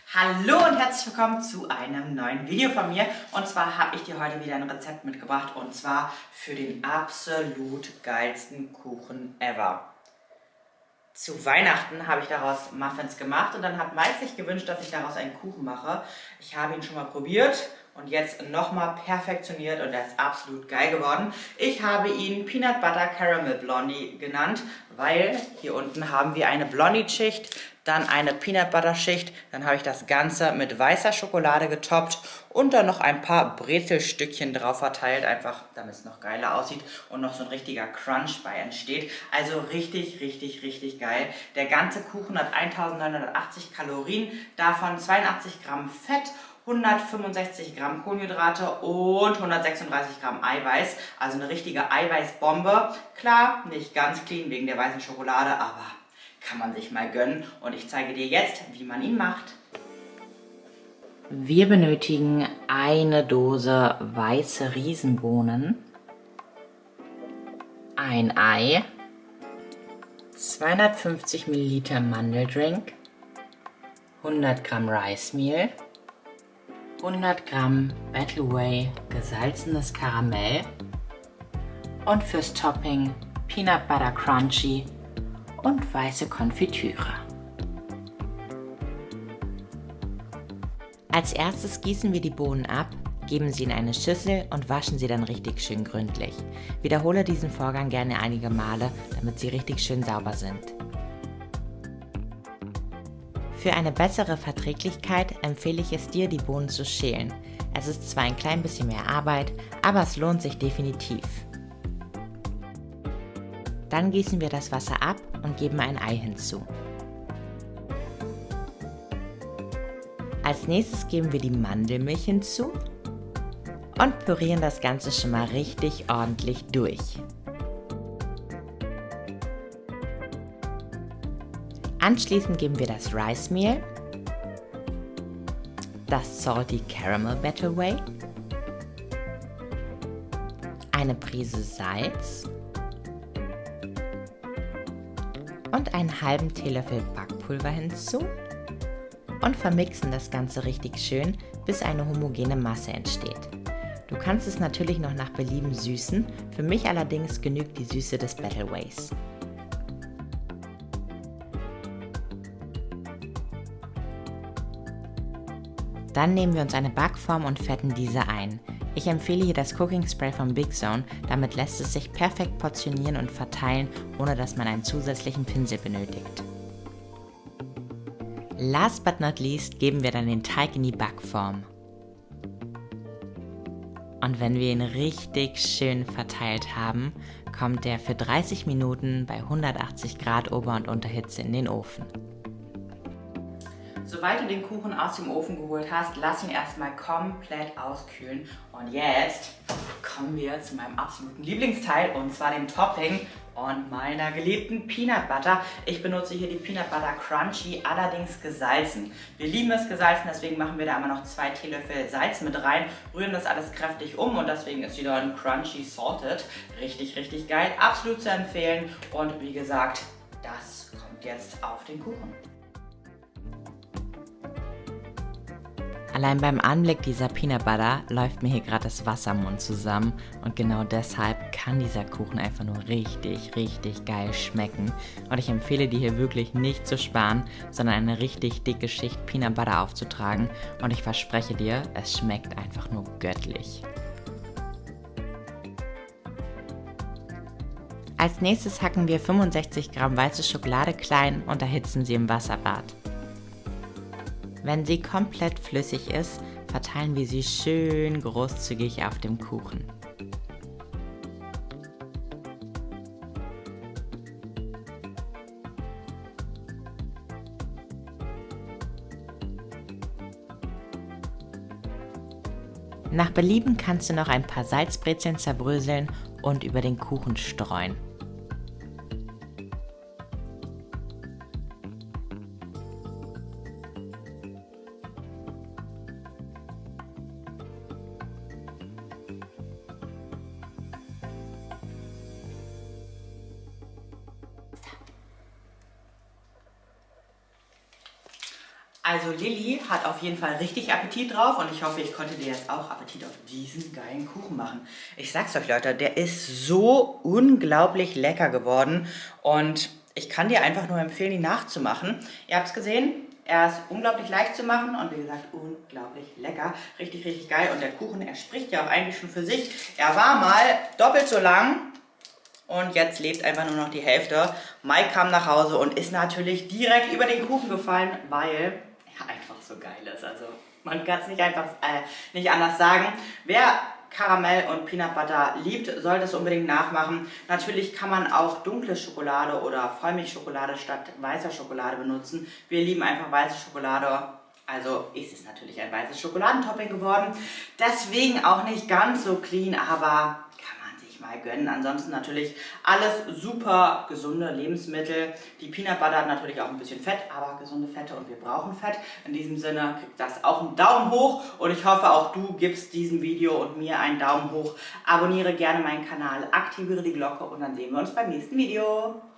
Hallo und herzlich willkommen zu einem neuen Video von mir. Und zwar habe ich dir heute wieder ein Rezept mitgebracht und zwar für den absolut geilsten Kuchen ever. Zu Weihnachten habe ich daraus Muffins gemacht und dann hat Mike sich gewünscht, dass ich daraus einen Kuchen mache. Ich habe ihn schon mal probiert und jetzt nochmal perfektioniert und er ist absolut geil geworden. Ich habe ihn Peanut Butter Caramel Blondie genannt, weil hier unten haben wir eine Blondie-Schicht, dann eine Peanut Butter Schicht, dann habe ich das Ganze mit weißer Schokolade getoppt und dann noch ein paar Brezelstückchen drauf verteilt, einfach damit es noch geiler aussieht und noch so ein richtiger Crunch bei entsteht. Also richtig, richtig, richtig geil. Der ganze Kuchen hat 1980 Kalorien, davon 82 Gramm Fett, 165 Gramm Kohlenhydrate und 136 Gramm Eiweiß. Also eine richtige Eiweißbombe. Klar, nicht ganz clean wegen der weißen Schokolade, aber kann man sich mal gönnen. Und ich zeige dir jetzt, wie man ihn macht. Wir benötigen eine Dose weiße Riesenbohnen, ein Ei, 250 Milliliter Mandeldrink, 100 Gramm Reismehl, 100 Gramm Battle Whey gesalzenes Karamell und fürs Topping Peanut Butter Crunchy und weiße Konfitüre. Als erstes gießen wir die Bohnen ab, geben sie in eine Schüssel und waschen sie dann richtig schön gründlich. Wiederhole diesen Vorgang gerne einige Male, damit sie richtig schön sauber sind. Für eine bessere Verträglichkeit empfehle ich es dir, die Bohnen zu schälen. Es ist zwar ein klein bisschen mehr Arbeit, aber es lohnt sich definitiv. Dann gießen wir das Wasser ab und geben ein Ei hinzu. Als nächstes geben wir die Mandelmilch hinzu und pürieren das Ganze schon mal richtig ordentlich durch. Anschließend geben wir das Reismehl, das Salty Caramel Battle Whey, eine Prise Salz und einen halben Teelöffel Backpulver hinzu und vermixen das Ganze richtig schön, bis eine homogene Masse entsteht. Du kannst es natürlich noch nach Belieben süßen, für mich allerdings genügt die Süße des Battle Wheys. Dann nehmen wir uns eine Backform und fetten diese ein. Ich empfehle hier das Cooking Spray von Big Zone, damit lässt es sich perfekt portionieren und verteilen, ohne dass man einen zusätzlichen Pinsel benötigt. Last but not least geben wir dann den Teig in die Backform. Und wenn wir ihn richtig schön verteilt haben, kommt er für 30 Minuten bei 180 Grad Ober- und Unterhitze in den Ofen. Sobald du den Kuchen aus dem Ofen geholt hast, lass ihn erstmal komplett auskühlen. Und jetzt kommen wir zu meinem absoluten Lieblingsteil, und zwar dem Topping und meiner geliebten Peanut Butter. Ich benutze hier die Peanut Butter Crunchy, allerdings gesalzen. Wir lieben es gesalzen, deswegen machen wir da immer noch 2 Teelöffel Salz mit rein, rühren das alles kräftig um und deswegen ist wieder ein Crunchy Salted. Richtig, richtig geil, absolut zu empfehlen. Und wie gesagt, das kommt jetzt auf den Kuchen. Allein beim Anblick dieser Peanut Butter läuft mir hier gerade das Wasser im Mund zusammen und genau deshalb kann dieser Kuchen einfach nur richtig, richtig geil schmecken. Und ich empfehle dir hier wirklich nicht zu sparen, sondern eine richtig dicke Schicht Peanut Butter aufzutragen und ich verspreche dir, es schmeckt einfach nur göttlich. Als nächstes hacken wir 65 Gramm weiße Schokolade klein und erhitzen sie im Wasserbad. Wenn sie komplett flüssig ist, verteilen wir sie schön großzügig auf dem Kuchen. Nach Belieben kannst du noch ein paar Salzbrezeln zerbröseln und über den Kuchen streuen. Also Lilly hat auf jeden Fall richtig Appetit drauf und ich hoffe, ich konnte dir jetzt auch Appetit auf diesen geilen Kuchen machen. Ich sag's euch, Leute, der ist so unglaublich lecker geworden und ich kann dir einfach nur empfehlen, ihn nachzumachen. Ihr habt es gesehen, er ist unglaublich leicht zu machen und wie gesagt, unglaublich lecker. Richtig, richtig geil. Und der Kuchen, er spricht ja auch eigentlich schon für sich. Er war mal doppelt so lang. Und jetzt lebt einfach nur noch die Hälfte. Mike kam nach Hause und ist natürlich direkt über den Kuchen gefallen, weil er einfach so geil ist. Also man kann es nicht einfach nicht anders sagen. Wer Karamell und Peanut Butter liebt, sollte es unbedingt nachmachen. Natürlich kann man auch dunkle Schokolade oder Vollmilchschokolade statt weißer Schokolade benutzen. Wir lieben einfach weiße Schokolade. Also ist es natürlich ein weißes Schokoladentopping geworden. Deswegen auch nicht ganz so clean, aber mal gönnen. Ansonsten natürlich alles super gesunde Lebensmittel. Die Peanut Butter hat natürlich auch ein bisschen Fett, aber gesunde Fette und wir brauchen Fett. In diesem Sinne kriegt das auch einen Daumen hoch und ich hoffe auch du gibst diesem Video und mir einen Daumen hoch. Abonniere gerne meinen Kanal, aktiviere die Glocke und dann sehen wir uns beim nächsten Video.